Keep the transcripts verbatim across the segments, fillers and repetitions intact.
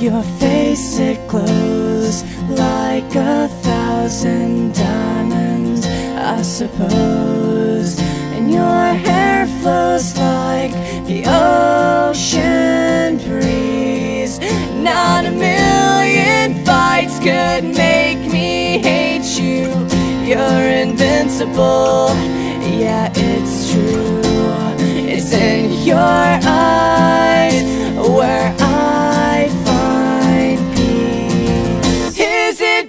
Your face, it glows like a thousand diamonds, I suppose. And your hair flows like the ocean breeze. Not a million fights could make me hate you. You're invincible, yeah, it's true. It's in your eyes where I find peace. Is it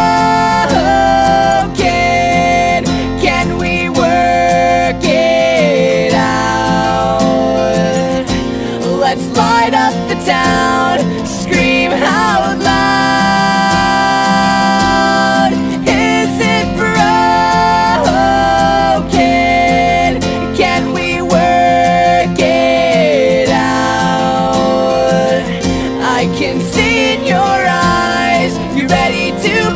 broken? Can we work it out? Let's light up the town, scream out loud. Is it broken? Can we work it out? I can see in your eyes, you're ready to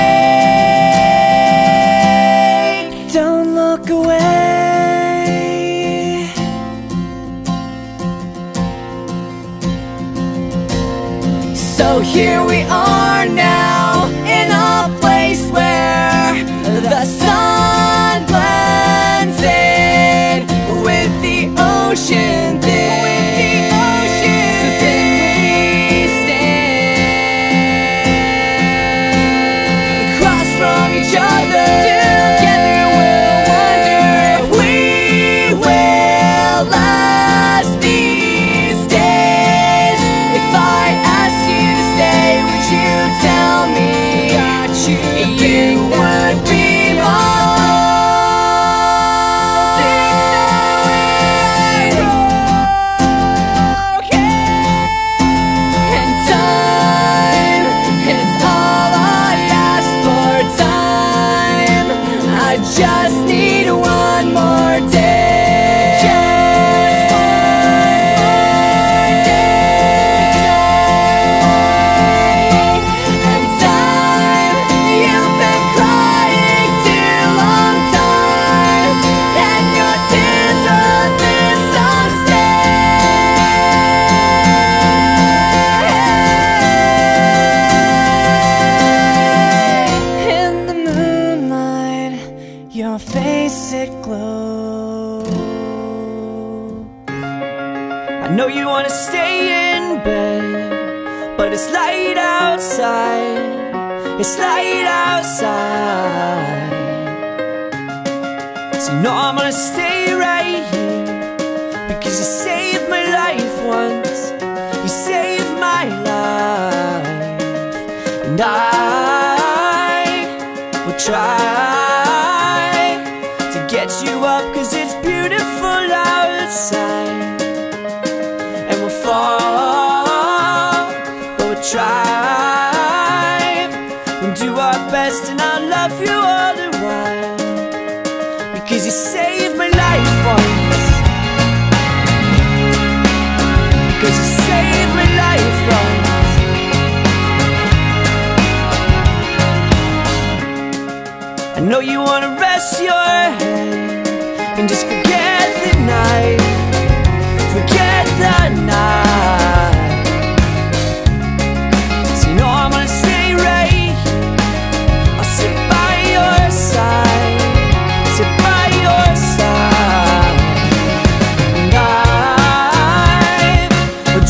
break. Don't look away. So here we are now, in a place where the sun blends in with the ocean thin. So then we stand across from each other. Together we'll wonder if we will last these days. If I asked you to stay, would you tell me you would be just need one more day. Just one more day. And time, you've been crying too long time, and your tears are this song stay. In the moonlight, your face, it glows. I know you wanna stay in bed, but it's light outside. It's light outside. So you know I'm gonna stay right here, because you saved my life once. You saved my life, and I will try to get you up, cause it's beautiful outside. And we'll fall, but we'll try and do our best, and I'll love you all the while, because you saved my life once. Because you saved my life once. I know you wanna rest your head and just forget the night. Forget the night. So you know I'm gonna stay right here. I'll sit by your side, sit by your side, and I will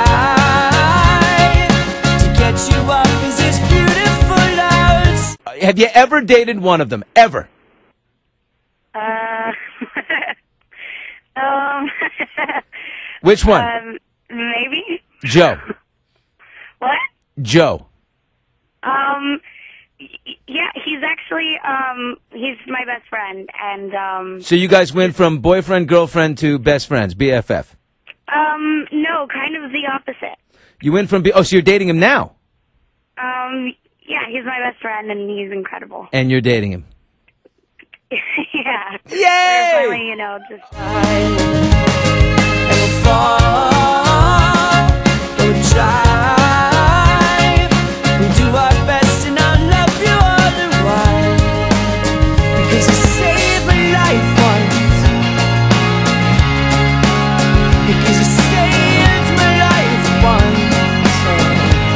try to get you up, cause it's beautiful out. Have you ever dated one of them? Ever? Uh, um, Which one? um, maybe. Joe. What? Joe. Um, y yeah, he's actually, um, he's my best friend, and, um... So you guys went from boyfriend, girlfriend to best friends, B F F? Um, no, kind of the opposite. You went from, B oh, so you're dating him now? Um, yeah, he's my best friend, and he's incredible. And you're dating him? Yeah. Yay! We're finally, you know, just... And we'll fall, we'll try, we'll do our best, and I'll love you all the while, because you saved my life once. Because you saved my life once.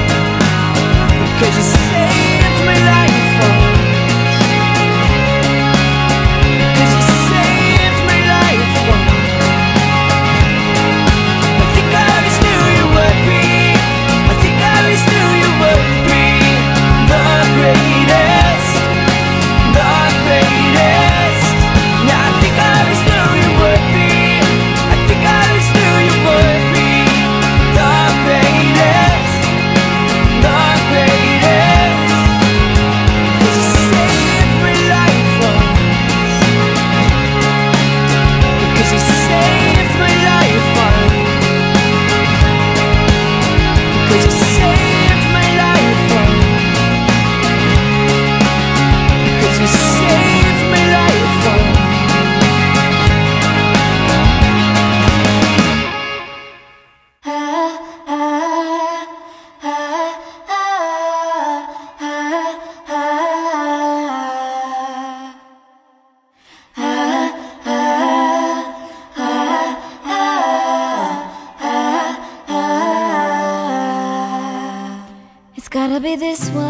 gotta be this one.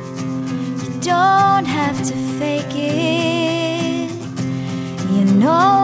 You don't have to fake it. You know